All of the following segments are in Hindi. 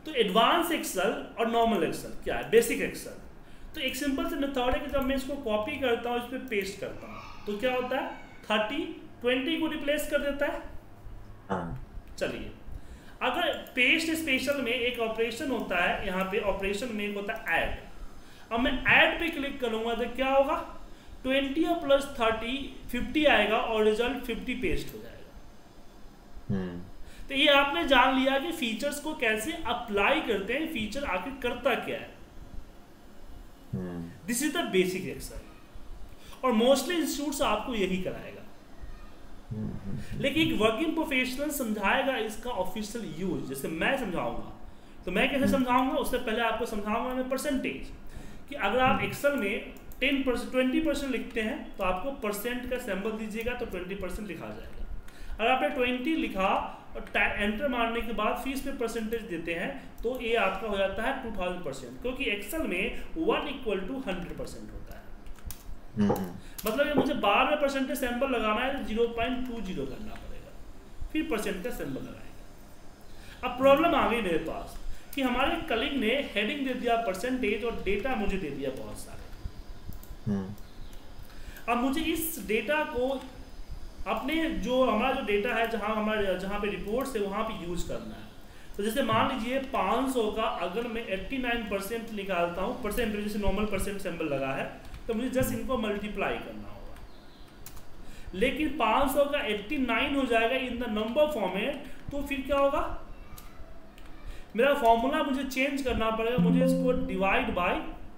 तो एडवांस एक्सेल और नॉर्मल एक्सेल क्या है, बेसिक एक्सेल। तो एक सिंपल से मेथड है कि जब मैं इसको कॉपी करता हूँ, इस पर पेस्ट करता हूँ, तो क्या होता है 30 20 को रिप्लेस कर देता है। चलिए, अगर पेस्ट स्पेशल में एक ऑपरेशन होता है, यहाँ पे ऑपरेशन में एक होता है ऐड। अब मैं ऐड पे क्लिक करूंगा तो क्या होगा, 20 और प्लस 30 50 आएगा और रिजल्ट 50 पेस्ट हो जाएगा। तो ये आपने जान लिया कि फीचर्स को कैसे अप्लाई करते हैं, फीचर आखिर करता क्या है। This is the basic Excel और मोस्टली इंस्टीट्यूट्स आपको यही कराएगा। लेकिन एक वर्किंग प्रोफेशनल समझाएगा इसका ऑफिशियल यूज, जैसे मैं समझाऊंगा। तो मैं कैसे समझाऊंगा, उससे पहले आपको समझाऊंगा मैं परसेंटेज, कि अगर आप एक्सेल में 10% 20% लिखते हैं तो आपको परसेंट का सिंबल दीजिएगा तो 20% लिखा जाएगा। अगर आपने 20 लिखा और एंटर मारने के बाद फीस पे परसेंटेज देते हैं तो ये आपका हो जाता है 2000%, क्योंकि एक्सेल में 1 = 100% होता है। मतलब ये मुझे बार में परसेंटेज सिंबल लगाना है तो 0.20 करना पड़ेगा, फिर परसेंट का सिंबल लगाएगा। अब प्रॉब्लम आ गई मेरे पास कि हमारे कलीग ने हेडिंग दे दिया परसेंटेज और डेटा मुझे दे दिया बहुत सारे। अब मुझे इस डेटा को अपने जो हमारा जो डेटा है, जहाँ पे रिपोर्ट्स है वहाँ पे यूज करना है। तो जैसे मान लीजिए 500 का अगर मैं 89% निकालता हूँ, परसेंटेज जैसे नॉर्मल परसेंट सिंबल लगा है, तो मुझे जस्ट इनको मल्टीप्लाई करना होगा। लेकिन 500 का 89 हो जाएगा इन द नंबर फॉर्मेट, तो फिर क्या होगा, मेरा फॉर्मूला मुझे चेंज करना पड़ेगा। मुझे इसको डिवाइड बाय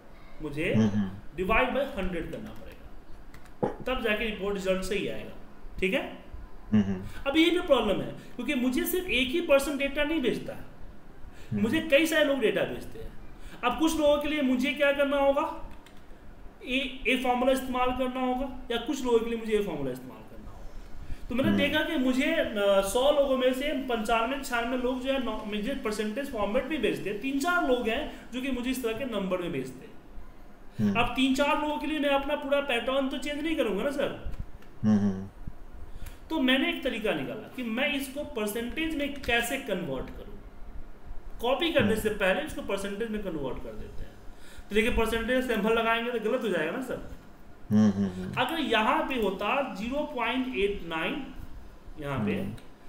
100 करना पड़ेगा, तब जाके रिपोर्ट रिजल्ट सही आएगा। ठीक है। अब ये भी प्रॉब्लम है, क्योंकि मुझे सिर्फ एक ही पर्सन डेटा नहीं भेजता है, मुझे कई सारे लोग डेटा भेजते हैं। अब कुछ लोगों के लिए मुझे क्या करना होगा, ए फॉर्मूला इस्तेमाल करना होगा, या कुछ लोगों के लिए मुझे ए फॉर्मूला इस्तेमाल करना होगा। तो मैंने देखा कि मुझे 100 लोगों में से 95-96 लोग जो है मुझे परसेंटेज फॉर्मेट भी भेजते हैं। 3-4 लोग हैं जो कि मुझे इस तरह के नंबर में भेजते हैं। अब 3-4 लोगों के लिए मैं अपना पूरा पैटर्न तो चेंज नहीं करूंगा ना सर। तो मैंने एक तरीका निकाला कि मैं इसको परसेंटेज में कैसे कन्वर्ट करूं। कॉपी करने से पहले इसको परसेंटेज में कन्वर्ट कर देते हैं। तो देखिए, परसेंटेज सिंबल लगाएंगे तो गलत हो जाएगा ना सर। अगर यहाँ पे होता 0.89, यहाँ पे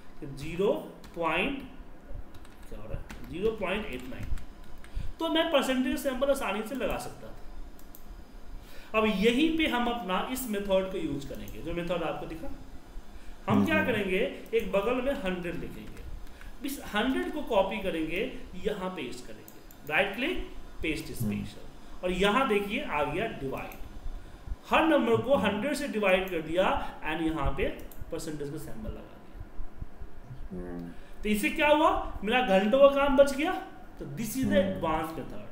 0.89, तो मैं परसेंटेज सिंबल आसानी से लगा सकता था। अब यहीं पे हम अपना इस मेथड को यूज करेंगे, जो मेथड आपको दिखा। हम क्या करेंगे, एक बगल में 100 लिखेंगे, इस 100 को कॉपी करेंगे, यहाँ पेस्ट करेंगे, राइट क्लिक पेस्ट स्पेशल, और यहाँ देखिए आ गया डिवाइड। हर नंबर को 100 से डिवाइड कर दिया एंड यहाँ पे परसेंटेज का सिंबल लगा दिया। तो इससे क्या हुआ, मेरा घंटों का काम बच गया। तो this is the advance method.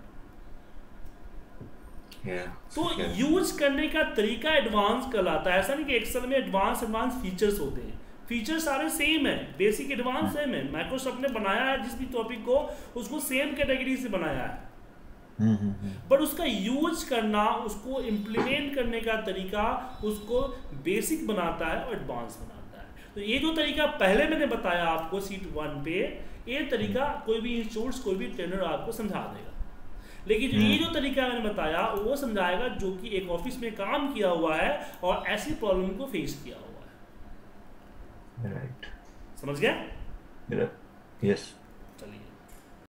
तो यूज करने का तरीका एडवांस कहलाता है। ऐसा नहीं कि एक्सेल में एडवांस फीचर्स होते हैं, फीचर्स सारे सेम है, बेसिक एडवांस सेम है। माइक्रोसॉफ्ट ने बनाया है जिस भी टॉपिक को, उसको सेम कैटेगरी से बनाया है, बट उसका यूज करना, उसको इम्प्लीमेंट करने का तरीका उसको बेसिक बनाता है और एडवांस बनाता है। तो ये जो तरीका पहले मैंने बताया आपको शीट 1 पे, ये तरीका कोई भी इंस्टीट्यूट, कोई भी ट्रेनर आपको समझा देगा। लेकिन ये जो तरीका मैंने बताया वो समझाएगा जो कि एक ऑफिस में काम किया हुआ है और ऐसी प्रॉब्लम को फेस किया हुआ है। राइट, समझ गया? यस।